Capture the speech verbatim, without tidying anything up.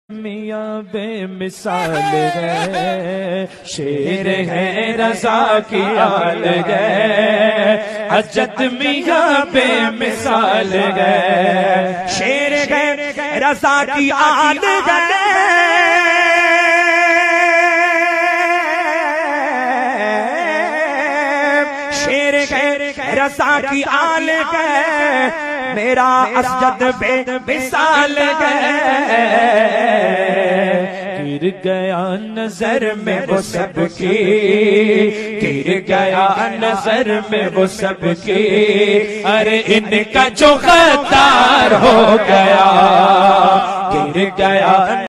मियाँ बेमिसाल है, शेर है रज़ा की आल है। अजद मियाँ बेमिसाल है, शेर है रज़ा की आल है। शेर है रज़ा की आल है, मेरा असजद बेमिसाल है। गिर गया नजर में वो सबकी, गिर गया नजर में वो सबकी, अरे इनका जो गद्दार हो गया गिर गया।